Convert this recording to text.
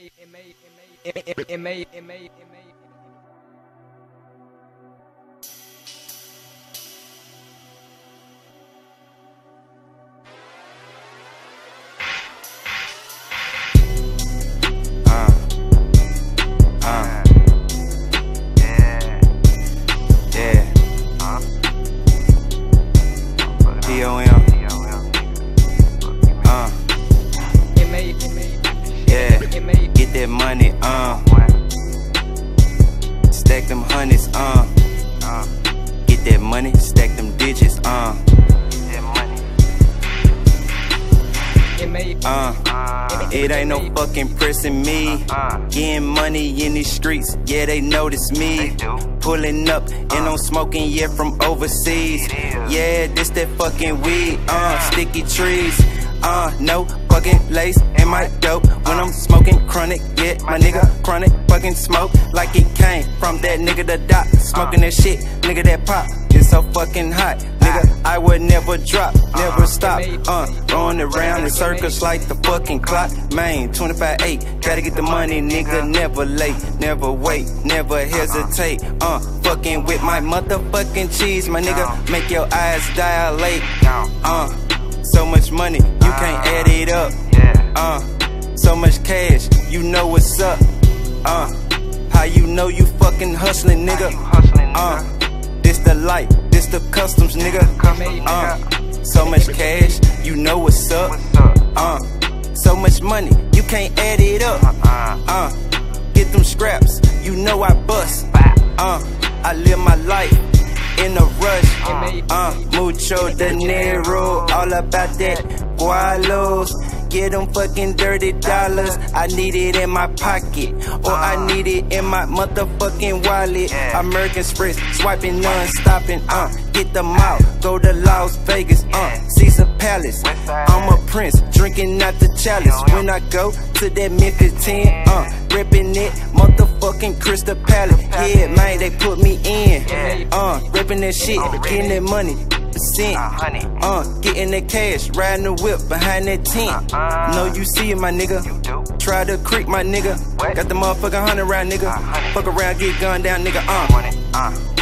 Get that money, stack them hundreds, get that money, stack them digits, it ain't no fucking pressing me. Getting money in these streets, yeah, they notice me. Pulling up and I'm smoking, yeah, from overseas. Yeah, this that fucking weed, sticky trees. No fucking lace in my dope when I'm smoking chronic. Yeah, my nigga chronic fucking smoke like it came from that nigga the doc. Smoking that shit, nigga that pop. It's so fucking hot, nigga. I would never drop, never stop. Going around in circles like the fucking clock. Man, 25-8, gotta get the money, nigga. Never late, never wait, never hesitate. Fucking with my motherfucking cheese, my nigga. Make your eyes dilate. So much money, you can't add it up. So much cash, you know what's up. How you know you fucking hustling, nigga? This the life, this the customs, nigga. So much cash, you know what's up. So much money, you can't add it up. Get them scraps, you know I bust. I live my life in a rush, mucho dinero, all about that gualos. Get them fucking dirty dollars. I need it in my pocket, or I need it in my motherfucking wallet. American Express, swiping non-stopping, get them out, go to Las Vegas, Caesar Palace. I'm a prince, drinking out the chalice. When I go to that Memphis 10, ripping it, motherfucking Crystal Palace. Yeah, man, they put me in, ripping that shit, getting that money. Getting that cash, riding the whip behind that tent. Know you see it, my nigga. Try to creep, my nigga. Got the motherfucking 100 round, nigga. Fuck around, get gunned down, nigga.